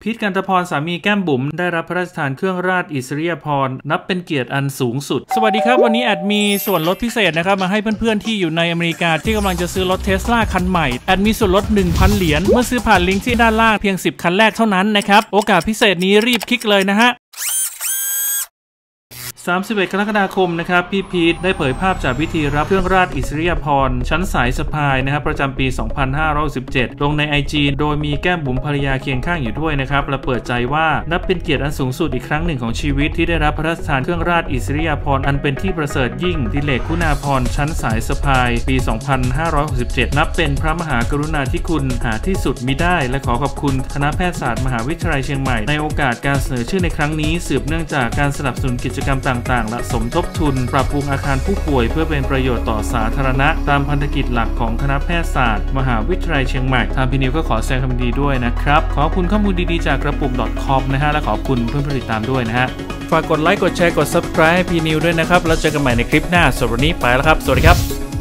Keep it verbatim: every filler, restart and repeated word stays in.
พีท กันตพรสามีแก้มบุ๋มได้รับพระราชทานเครื่องราชอิสริยาภรณ์นับเป็นเกียรติอันสูงสุดสวัสดีครับวันนี้แอดมีส่วนลดพิเศษนะครับมาให้เพื่อนๆที่อยู่ในอเมริกาที่กำลังจะซื้อรถ Tesla คันใหม่แอดมีส่วนลด หนึ่งพัน เหรียญเมื่อซื้อผ่านลิงก์ที่ด้านล่างเพียงสิบคันแรกเท่านั้นนะครับโอกาสพิเศษนี้รีบคลิกเลยนะฮะสามสิบเอ็ดกรกฎาคมนะครับพี่พีทได้เผยภาพจากพิธีรับเครื่องราชอิสริยาภรณ์ชั้นสายสะพายนะครับประจำปีสองพันห้าร้อยสิบเจ็ดลงใน ไอ จี โดยมีแก้มบุ๋มภรรยาเคียงข้างอยู่ด้วยนะครับและเปิดใจว่านับเป็นเกียรติอันสูงสุดอีกครั้งหนึ่งของชีวิตที่ได้รับพระราชทานเครื่องราชอิสริยาภรณ์อันเป็นที่ประเสริฐยิ่งดิเลกคุณาภรณ์ชั้นสายสะพายปีสองพันห้าร้อยหกสิบเจ็ดนับเป็นพระมหากรุณาธิคุณหาที่สุดมิได้และขอขอบคุณคณะแพทยศาสตร์มหาวิทยาลัยเชียงใหม่ในโอกาสการเสนอชื่อในครั้งนี้สืบเนื่องจากการสนับสนุนกิจกรรมต่างๆและสมทบทุนปรับปรุงอาคารผู้ป่วยเพื่อเป็นประโยชน์ต่อสาธารณะตามพันธกิจหลักของคณะแพทยศาสตร์มหาวิทยาลัยเชียงใหม่ทางพี่นิวก็ขอแสดงความยินดีด้วยนะครับขอบคุณข้อมูลดีๆจากกระปุก .com นะฮะและขอบคุณเพื่อนๆติดตามด้วยนะฮะฝากกดไลค์กดแชร์กด ซับสไครบ์ ให้พี่นิวด้วยนะครับแล้วเจอกันใหม่ในคลิปหน้าสำหรับวันนี้ไปแล้วครับสวัสดีครับ